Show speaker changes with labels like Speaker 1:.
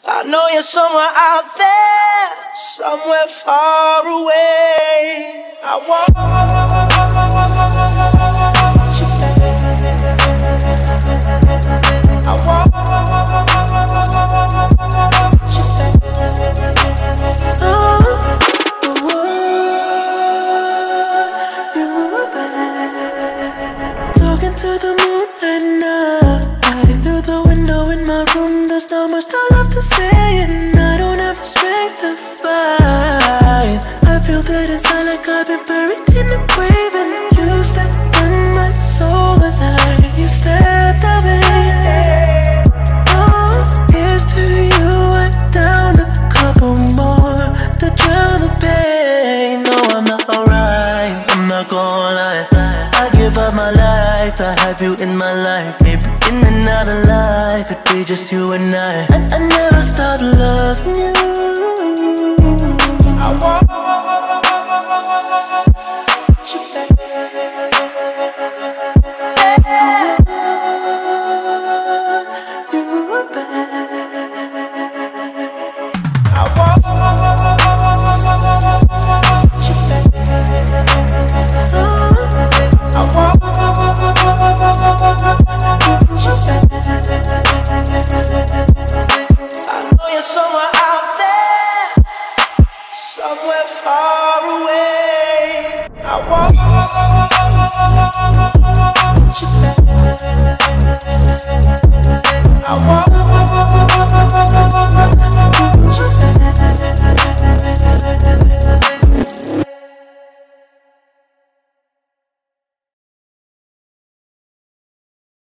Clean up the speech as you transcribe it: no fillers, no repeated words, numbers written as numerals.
Speaker 1: I know you're somewhere out there, somewhere far away. I want you I want you talking to the moon right now. Through the window in my room, there's not much I love to say, and I don't have the strength to fight. I feel that inside like I've been buried in a grave, and you stepped in my soul at night. You stepped away. Oh, here's to you. I down a couple more to drown the pain. No, I'm not alright, I'm not gonna lie. I give up my life to have you in my life. Maybe in and out of life, it'd be just you and I never stopped loving you.